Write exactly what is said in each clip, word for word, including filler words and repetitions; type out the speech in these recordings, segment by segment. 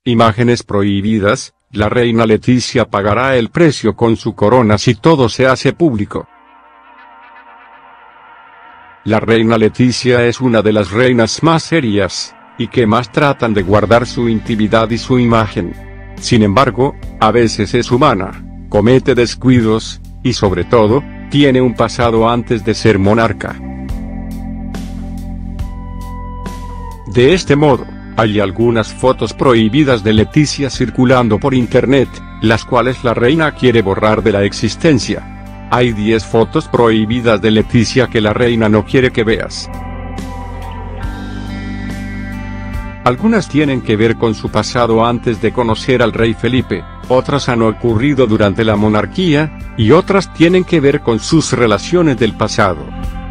Imágenes prohibidas. La reina Leticia pagará el precio con su corona si todo se hace público. La reina Leticia es una de las reinas más serias, y que más tratan de guardar su intimidad y su imagen. Sin embargo, a veces es humana, comete descuidos, y sobre todo, tiene un pasado antes de ser monarca. De este modo, hay algunas fotos prohibidas de Leticia circulando por internet, las cuales la reina quiere borrar de la existencia. Hay diez fotos prohibidas de Leticia que la reina no quiere que veas. Algunas tienen que ver con su pasado antes de conocer al rey Felipe, otras han ocurrido durante la monarquía, y otras tienen que ver con sus relaciones del pasado.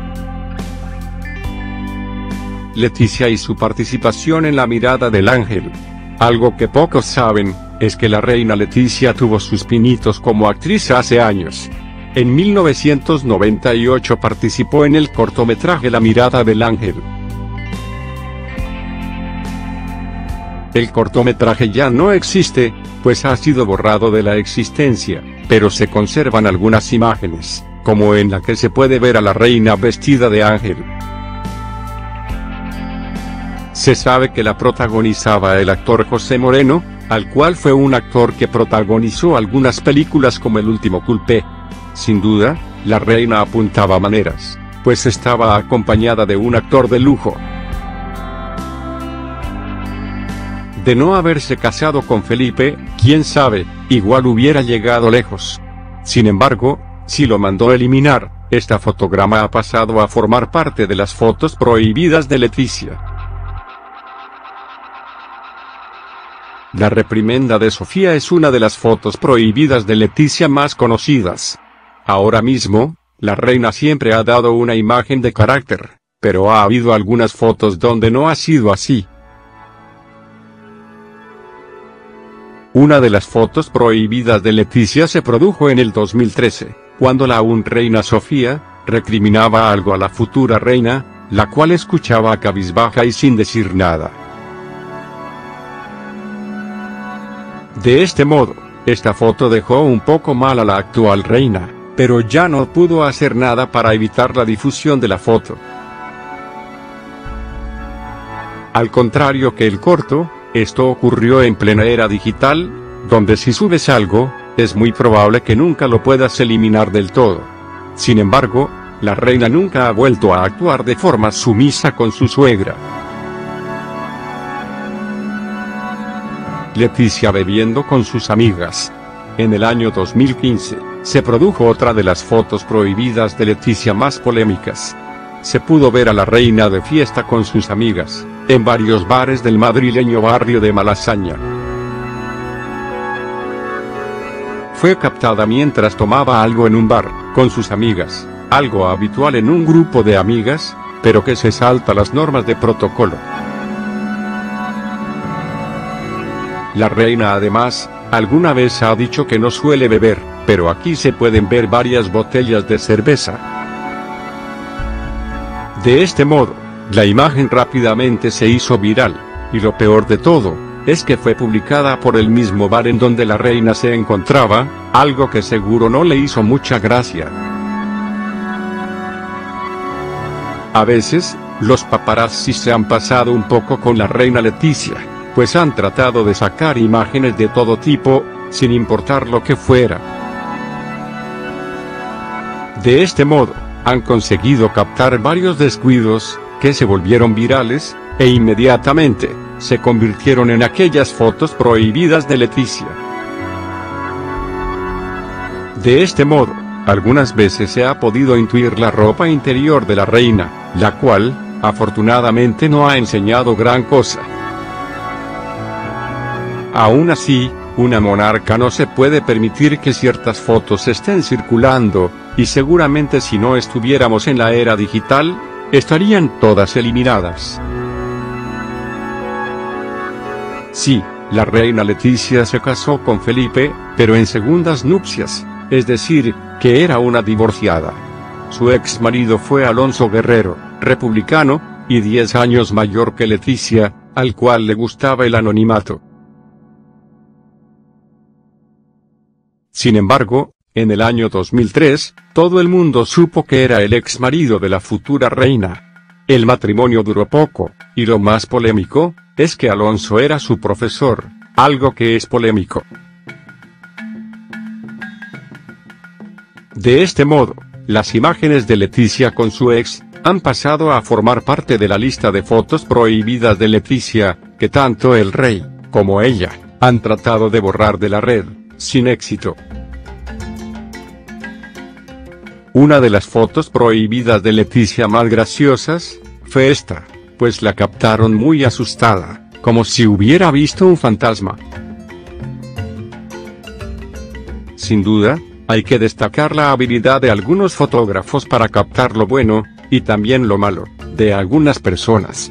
Leticia y su participación en La mirada del ángel. Algo que pocos saben, es que la reina Leticia tuvo sus pinitos como actriz hace años. En mil novecientos noventa y ocho participó en el cortometraje La mirada del ángel. El cortometraje ya no existe, pues ha sido borrado de la existencia, pero se conservan algunas imágenes, como en la que se puede ver a la reina vestida de ángel. Se sabe que la protagonizaba el actor José Moreno, al cual fue un actor que protagonizó algunas películas como El último culpé. Sin duda, la reina apuntaba maneras, pues estaba acompañada de un actor de lujo. De no haberse casado con Felipe, quién sabe, igual hubiera llegado lejos. Sin embargo, si lo mandó eliminar, esta fotograma ha pasado a formar parte de las fotos prohibidas de Leticia. La reprimenda de Sofía es una de las fotos prohibidas de Leticia más conocidas. Ahora mismo, la reina siempre ha dado una imagen de carácter, pero ha habido algunas fotos donde no ha sido así. Una de las fotos prohibidas de Leticia se produjo en el dos mil trece, cuando la aún reina Sofía, recriminaba algo a la futura reina, la cual escuchaba cabizbaja y sin decir nada. De este modo, esta foto dejó un poco mal a la actual reina, pero ya no pudo hacer nada para evitar la difusión de la foto. Al contrario que el corto, esto ocurrió en plena era digital, donde si subes algo, es muy probable que nunca lo puedas eliminar del todo. Sin embargo, la reina nunca ha vuelto a actuar de forma sumisa con su suegra. Leticia bebiendo con sus amigas. En el año dos mil quince, se produjo otra de las fotos prohibidas de Leticia más polémicas. Se pudo ver a la reina de fiesta con sus amigas, en varios bares del madrileño barrio de Malasaña. Fue captada mientras tomaba algo en un bar, con sus amigas, algo habitual en un grupo de amigas, pero que se salta las normas de protocolo. La reina además, alguna vez ha dicho que no suele beber, pero aquí se pueden ver varias botellas de cerveza. De este modo, la imagen rápidamente se hizo viral, y lo peor de todo, es que fue publicada por el mismo bar en donde la reina se encontraba, algo que seguro no le hizo mucha gracia. A veces, los paparazzi se han pasado un poco con la reina Leticia, pues han tratado de sacar imágenes de todo tipo, sin importar lo que fuera. De este modo, han conseguido captar varios descuidos, que se volvieron virales, e inmediatamente, se convirtieron en aquellas fotos prohibidas de Leticia. De este modo, algunas veces se ha podido intuir la ropa interior de la reina, la cual, afortunadamente no ha enseñado gran cosa. Aún así, una monarca no se puede permitir que ciertas fotos estén circulando, y seguramente si no estuviéramos en la era digital, estarían todas eliminadas. Sí, la reina Leticia se casó con Felipe, pero en segundas nupcias, es decir, que era una divorciada. Su ex marido fue Alonso Guerrero, republicano, y diez años mayor que Leticia, al cual le gustaba el anonimato. Sin embargo, en el año dos mil tres, todo el mundo supo que era el ex marido de la futura reina. El matrimonio duró poco, y lo más polémico, es que Alonso era su profesor, algo que es polémico. De este modo, las imágenes de Leticia con su ex, han pasado a formar parte de la lista de fotos prohibidas de Leticia, que tanto el rey, como ella, han tratado de borrar de la red, sin éxito. Una de las fotos prohibidas de Leticia más graciosas, fue esta, pues la captaron muy asustada, como si hubiera visto un fantasma. Sin duda, hay que destacar la habilidad de algunos fotógrafos para captar lo bueno, y también lo malo, de algunas personas.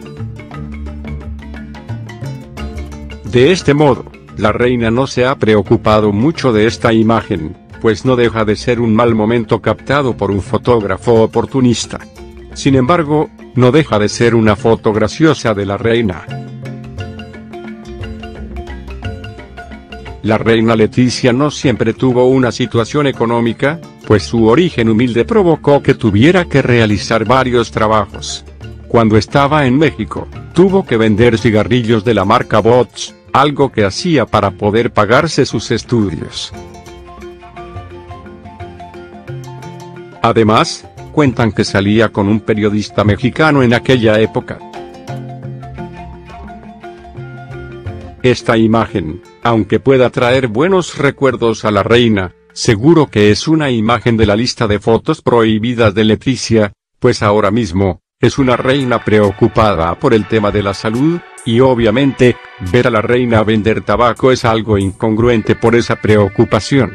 De este modo, la reina no se ha preocupado mucho de esta imagen, pues no deja de ser un mal momento captado por un fotógrafo oportunista. Sin embargo, no deja de ser una foto graciosa de la reina. La reina Leticia no siempre tuvo una situación económica, pues su origen humilde provocó que tuviera que realizar varios trabajos. Cuando estaba en México, tuvo que vender cigarrillos de la marca Bosch, algo que hacía para poder pagarse sus estudios. Además, cuentan que salía con un periodista mexicano en aquella época. Esta imagen, aunque pueda traer buenos recuerdos a la reina, seguro que es una imagen de la lista de fotos prohibidas de Leticia, pues ahora mismo, es una reina preocupada por el tema de la salud, y obviamente, ver a la reina vender tabaco es algo incongruente por esa preocupación.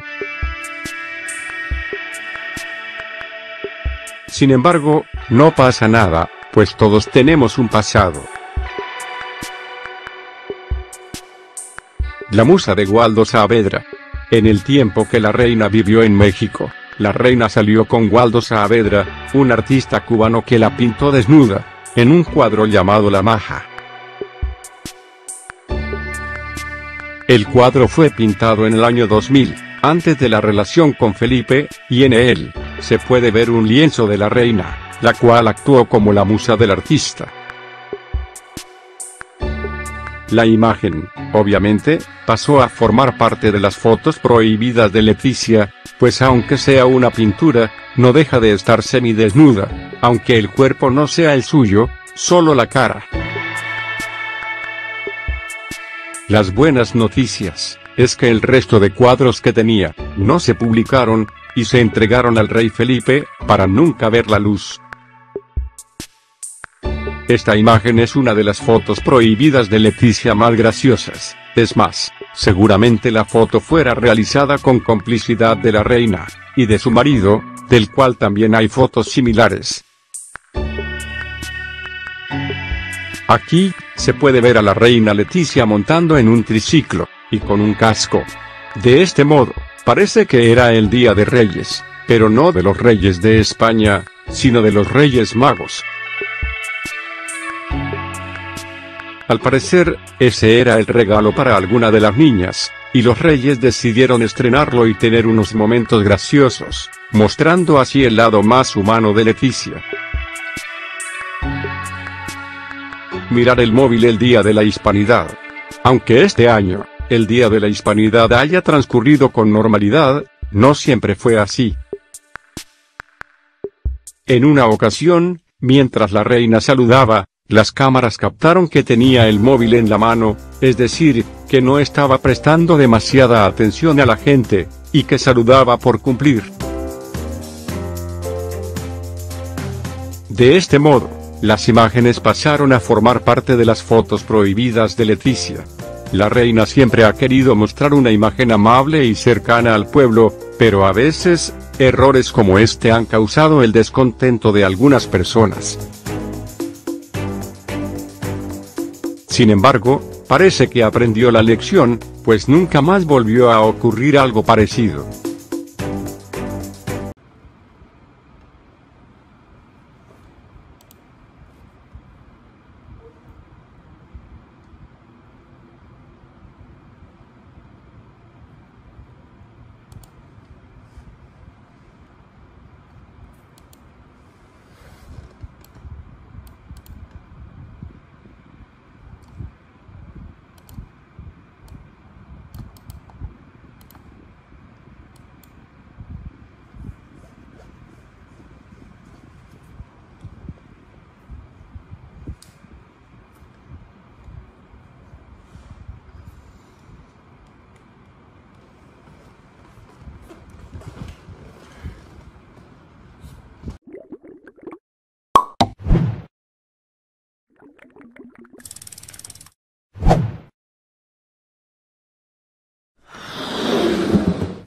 Sin embargo, no pasa nada, pues todos tenemos un pasado. La musa de Waldo Saavedra. En el tiempo que la reina vivió en México, la reina salió con Waldo Saavedra, un artista cubano que la pintó desnuda, en un cuadro llamado La Maja. El cuadro fue pintado en el año dos mil, antes de la relación con Felipe, y en él, se puede ver un lienzo de la reina, la cual actuó como la musa del artista. La imagen, obviamente, pasó a formar parte de las fotos prohibidas de Leticia, pues aunque sea una pintura, no deja de estar semidesnuda, aunque el cuerpo no sea el suyo, solo la cara. Las buenas noticias, es que el resto de cuadros que tenía, no se publicaron, y se entregaron al rey Felipe, para nunca ver la luz. Esta imagen es una de las fotos prohibidas de Leticia más graciosas, es más, seguramente la foto fuera realizada con complicidad de la reina, y de su marido, del cual también hay fotos similares. Aquí, se puede ver a la reina Leticia montando en un triciclo, y con un casco. De este modo, parece que era el Día de Reyes, pero no de los reyes de España, sino de los Reyes Magos. Al parecer, ese era el regalo para alguna de las niñas, y los reyes decidieron estrenarlo y tener unos momentos graciosos, mostrando así el lado más humano de Leticia. Mirar el móvil el Día de la Hispanidad. Aunque este año, el Día de la Hispanidad haya transcurrido con normalidad, no siempre fue así. En una ocasión, mientras la reina saludaba, las cámaras captaron que tenía el móvil en la mano, es decir, que no estaba prestando demasiada atención a la gente, y que saludaba por cumplir. De este modo, las imágenes pasaron a formar parte de las fotos prohibidas de Leticia. La reina siempre ha querido mostrar una imagen amable y cercana al pueblo, pero a veces, errores como este han causado el descontento de algunas personas. Sin embargo, parece que aprendió la lección, pues nunca más volvió a ocurrir algo parecido.